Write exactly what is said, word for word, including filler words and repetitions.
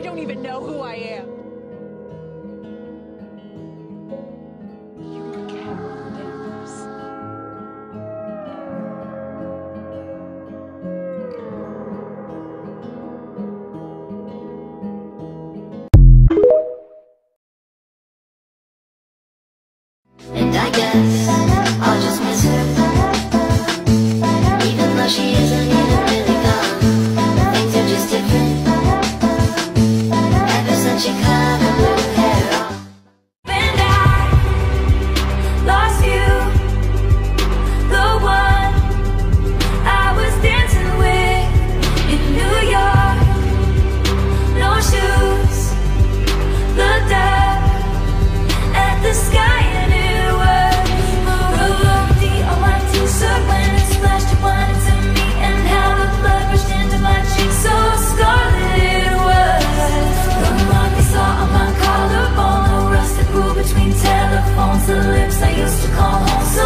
don't even know who I am. You Carol Danvers. And I guess I'll just miss her, even though she isn't even really gone. Things are just different ever since she cut her blue hair off. And I lost you, the one I was dancing with in New York. No shoes, looked up at the sky. The lips I used to call home. So